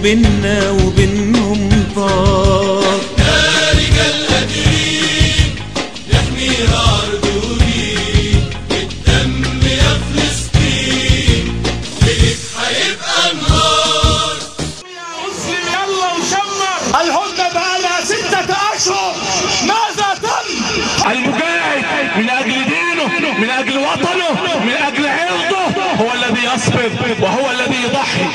بينا وبينهم طار. يا رجال قادرين نحميها أرض ودين، بالدم يا فلسطين بقيت هيبقى نهار. يا مسلم يلا وشمر، الهدنة بقالها 6 أشهر، ماذا تم؟ المجاهد من أجل دينه، من أجل وطنه، من أجل عرضه هو الذي يصبر وهو الذي يضحي.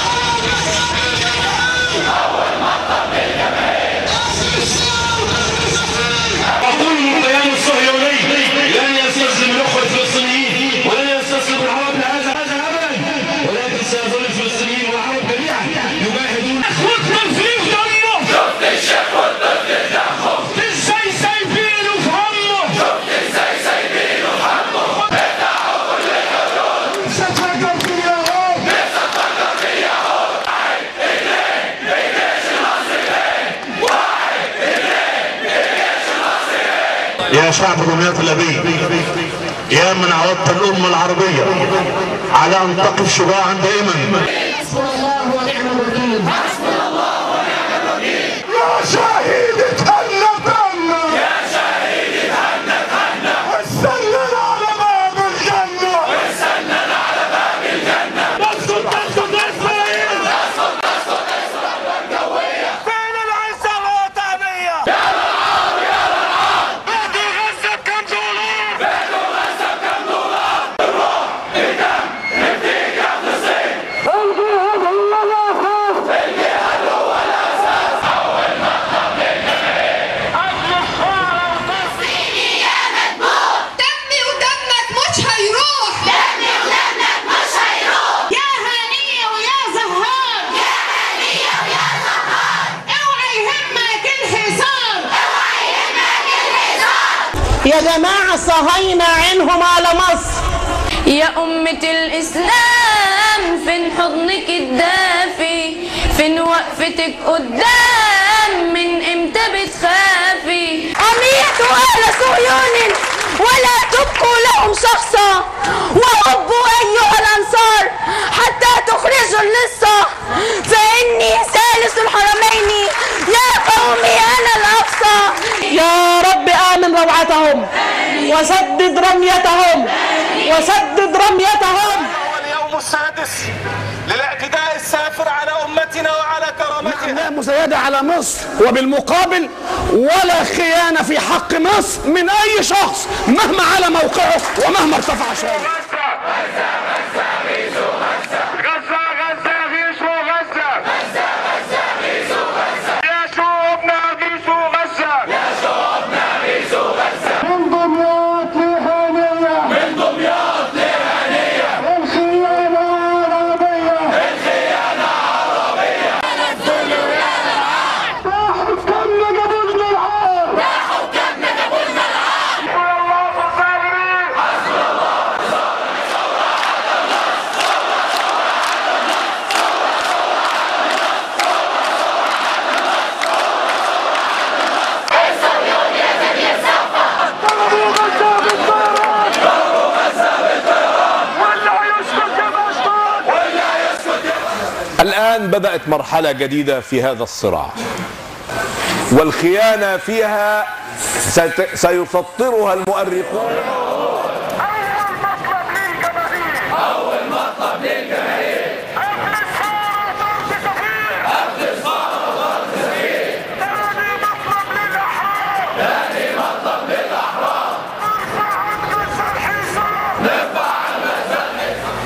أقول الكيان الصهيوني لن يستسلم الأخوة الفلسطينيين ولن يستسلم العرب لهذا أبدا، ولكن سيظل الفلسطينيين والعرب جميعا يجاهدون. اخوتنا في دمه، شفت الشيخ والطفل دمه، ازاي سايبينه في همه، شفت ازاي سايبينه في همه. بتاعوا كل الحدود، ستفكر في اليهود، ستفكر في اليهود. واحد اتنين بجيش المصريين، واحد اتنين بجيش المصريين. يا شعب دمياط الأبي، يا من عودت الأمة العربية على أن تقف شجاعا دائما. حسبنا الله ونعم الوكيل، حسبنا الله ونعم الوكيل. يا شهيد اتهنى تهنى، يا شهيد اتهنى تهنى، واستنى على باب الجنة، واستنى على باب الجنة. تسقط إسرائيل، تسقط الضربة الجوية. فين العزة الوطنية؟ يا العار يا العار، بدوا غزة بكم دولار، بدوا غزة بكم دولار. الروح الدم نفديك يا فلسطين، الجهاد هو الأساس، الجهاد هو الأساس. أول ما طب للجماهير قبل الثورة فلسطيني يا مدموع، دمي ودمك مش هيروح، دمي ودمك مش هيروح. يا هنية ويا زهار، يا هنية ويا زهار. اوعى يهمك الحصار، اوعى يهمك الحصار. يا جماعة الصهاينة عينهم على مصر. يا أمة الإسلام فين حضنك الدافي، فين وقفتك قدام، من امتى بتخافي؟ أميتوا أهل صهيون ولا تبقوا لهم شخصا، وهبوا أيها الأنصار حتى تخرجوا اللصة، فإني ثالث الحرمين يا قومي أنا الأقصى. يا رب آمن روعتهم وسدد رميتهم وسدد رميتهم. هو اليوم السادس للاعتداء السافر على أمتنا وعلى كرامتنا. لا مزايدة على مصر، وبالمقابل ولا خيانة في حق مصر من أي شخص مهما على موقعه ومهما ارتفع شأنه. الآن بدأت مرحلة جديدة في هذا الصراع، والخيانة فيها سيسطرها المؤرخون. أول مطلب للجماهير، قبل الثورة ضرب سفير، قبل الثورة ضرب سفير. ثاني مطلب للأحرار، ثاني مطلب للأحرار. نرفع عن غزة الحصار، نرفع عن غزة الحصار.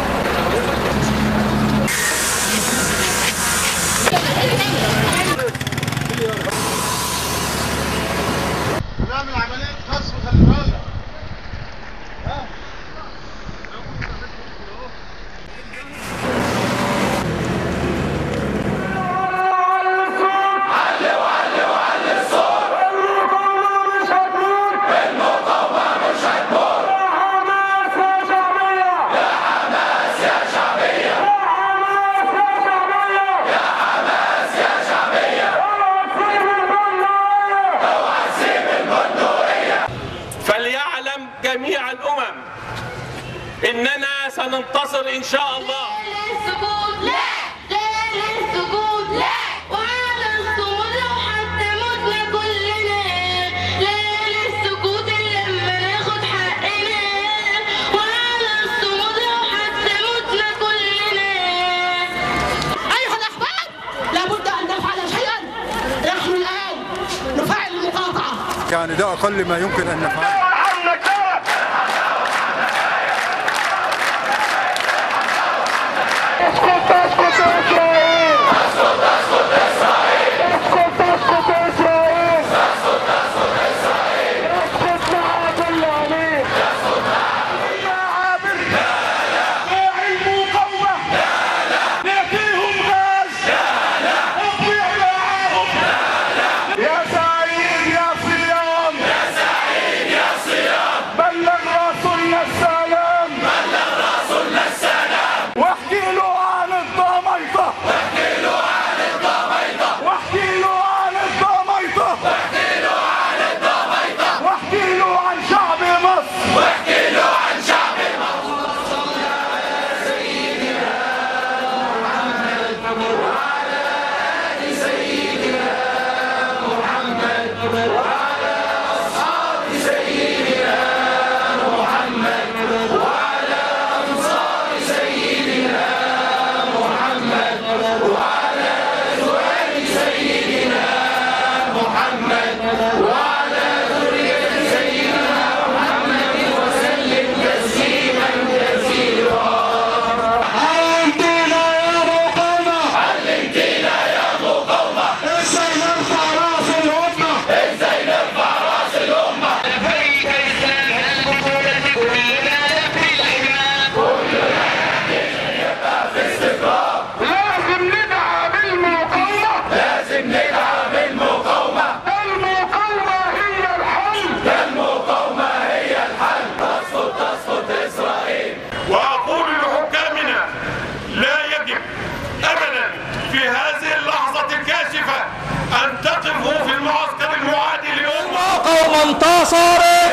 نعمل عملية قصف، خلي بالك. جميع الأمم إننا سننتصر إن شاء الله. لا للسكوت، لا للسكوت. يعني ده اقل ما يمكن ان نفعله. اسكت اسكت اسرائيل، اسكت اسكت اسرائيل، اسكت اسكت اسرائيل، اسكت اسكت اسرائيل، اسكت معاذ الله، اسكت معابر، لا لا، راعي المقاومة، لا لا، نأتيهم غاز، لا لا، اطلع معاهم، لا لا، يا سعيد يا صيام، يا سعيد يا صيام، بلغ رسولنا السلام، بلغ رسولنا السلام، واحكي له عن الضميطة، واحكي له عن الضميطة، واحكي له عن الضميطة، واحكي له عن الضميطة، واحكي له عن شعب مصر، واحكي له عن شعب مصر. صلى على سيدنا محمد وعلى آل سيدنا محمد وعلى أصحاب سيدنا محمد وعلى أنصار سيدنا محمد وعلى أزواج سيدنا محمد وعلى ذرية سيدنا محمد وسلم تسليما كثيرا. علمتنا يا مقاومة، علمتنا يا مقاومة، ازاي نرفع راس الأمة، ازاي نرفع راس الأمة. لبيك إسلام البطولة كلنا نبني الحمام، كلنا يبقى في استقرار. لازم ندعم المقاومة، لازم ندعم المقاومة. المقاومة هي الحل، المقاومة هي الحل. تسقط تسقط إسرائيل. وأقول لحكامنا لا يجب أبدا في هذه اللحظة الكاشفة أن تقفوا في المعسكر المعادي للأمة. قوم انتصروا